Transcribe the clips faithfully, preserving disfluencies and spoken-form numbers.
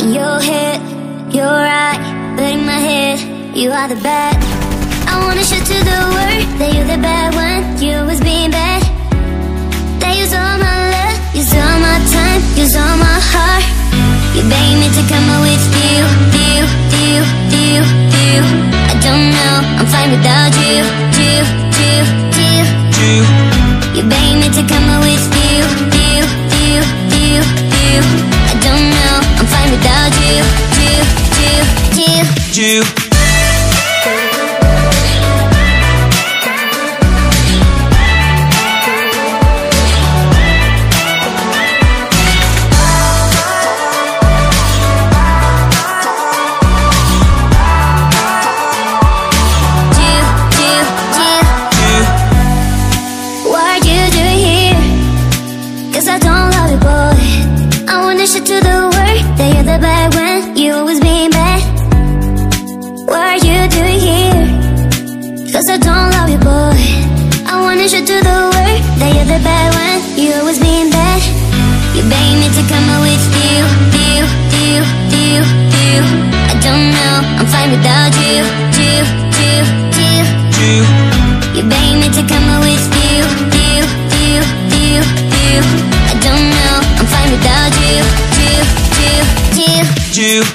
In your head, you're right, but in my head, you are the bad. I wanna show to the world that you're the bad one. You always being bad. That use all my love, use all my time, use all my heart. You begging me to come out with you, you, you, you, you. I don't know, I'm fine without you, you, you, you, you. You begging me to come out with you, you, you, you, you. I don't know, I'm fine without you, you, you, you, you. To the world that you're the bad one. You always being bad. What are you doing here? Cause I don't love you, boy. I wanna show to the world that you're the bad one. You always being bad. You begging me to come out with you, you, you, you, you. I don't know, I'm fine without you, you, you, you, you. You begging me to come out with you, you, you, you, you. I don't know, I'm fine without you. You, you, you.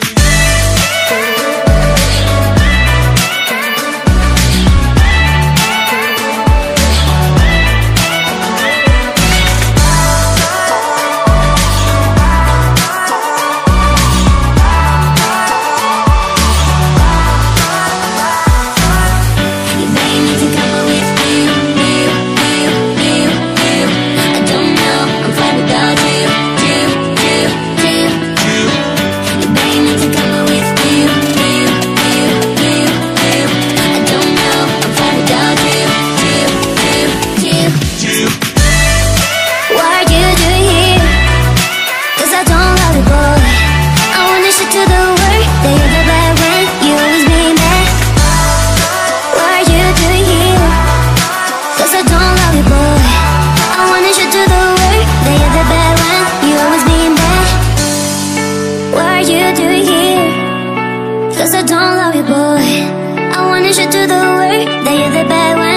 Cause I don't love you, boy. I wanna show to the world that you're the bad one.